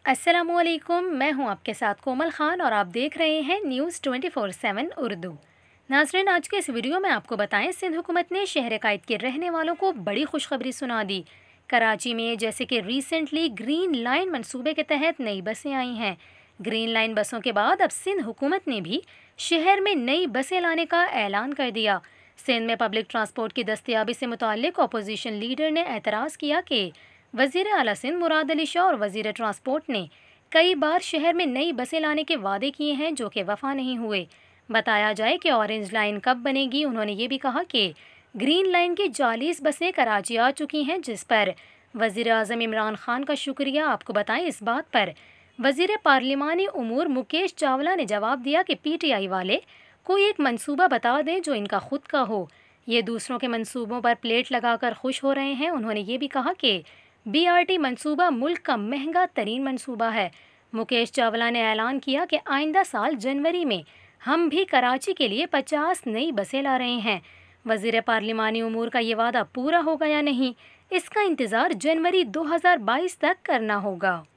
अस्सलामुअलैकुम, मैं हूं आपके साथ कोमल खान और आप देख रहे हैं न्यूज़ 24/7 उर्दू। नाज़रीन, आज के इस वीडियो में आपको बताएं, सिंध हुकूमत ने शहर कायद के रहने वालों को बड़ी खुशखबरी सुना दी। कराची में जैसे कि रिसेंटली ग्रीन लाइन मंसूबे के तहत नई बसें आई हैं। ग्रीन लाइन बसों के बाद अब सिंध हुकूमत ने भी शहर में नई बसें लाने का ऐलान कर दिया। सिंध में पब्लिक ट्रांसपोर्ट की दस्तयाबी से मुताल्लिक अपोजिशन लीडर ने एतराज़ किया कि वज़ीर आला सिंध मुराद अली शाह और वज़ीर ट्रांसपोर्ट ने कई बार शहर में नई बसें लाने के वादे किए हैं जो कि वफ़ा नहीं हुए। बताया जाए कि ऑरेंज लाइन कब बनेगी। उन्होंने ये भी कहा कि ग्रीन लाइन की 40 बसें कराची आ चुकी हैं, जिस पर वज़ीर आज़म इमरान खान का शुक्रिया। आपको बताएं, इस बात पर वज़ीर पार्लिमानी उमूर मुकेश चावला ने जवाब दिया कि PTI वाले कोई एक मंसूबा बता दें जो इनका खुद का हो। ये दूसरों के मंसूबों पर प्लेट लगाकर खुश हो रहे हैं। उन्होंने ये भी कहा कि BRT मंसूबा मुल्क का महंगा तरीन मंसूबा है। मुकेश चावला ने ऐलान किया कि आइंदा साल जनवरी में हम भी कराची के लिए 50 नई बसें ला रहे हैं। वज़ीर पार्लिमानी उमूर का ये वादा पूरा होगा या नहीं, इसका इंतज़ार जनवरी 2022 तक करना होगा।